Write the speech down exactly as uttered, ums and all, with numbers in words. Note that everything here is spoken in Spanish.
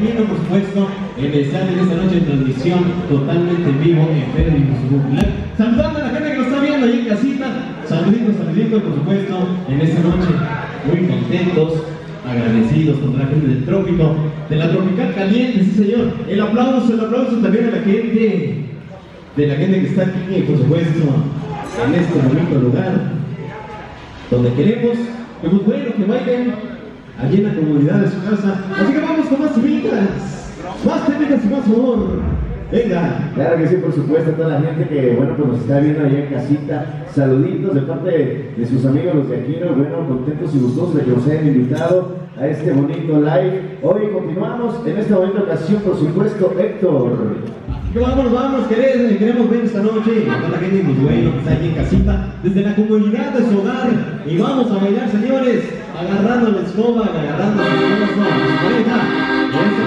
Aquino, por supuesto, en el stand en esta noche en transmisión totalmente en vivo en Facebook Live. Saludando a la gente que nos está viendo ahí en casita. Saluditos, saluditos, por supuesto, en esta noche. Muy contentos, agradecidos con la gente del trópico, de la tropical caliente, sí señor. El aplauso, el aplauso también a la gente, de la gente que está aquí, por supuesto, en este bonito lugar, donde queremos que, pues bueno, que bailen allí en la comunidad de su casa. Así que vamos con más técnicas, más técnicas y más amor. Venga. Claro que sí, por supuesto, a toda la gente que, bueno, pues nos está viendo allá en casita. Saluditos de parte de, de sus amigos los de Aquino, bueno, contentos y gustosos de que nos hayan invitado a este bonito live. Hoy continuamos en esta bonita ocasión, por supuesto, Héctor. Vámonos, vámonos, queremos, queremos ver esta noche a toda la gente muy bueno que está aquí en casita, desde la comunidad de su hogar. Y vamos a bailar, señores, agarrando la escoba, agarrando a su esposo, a su pareja.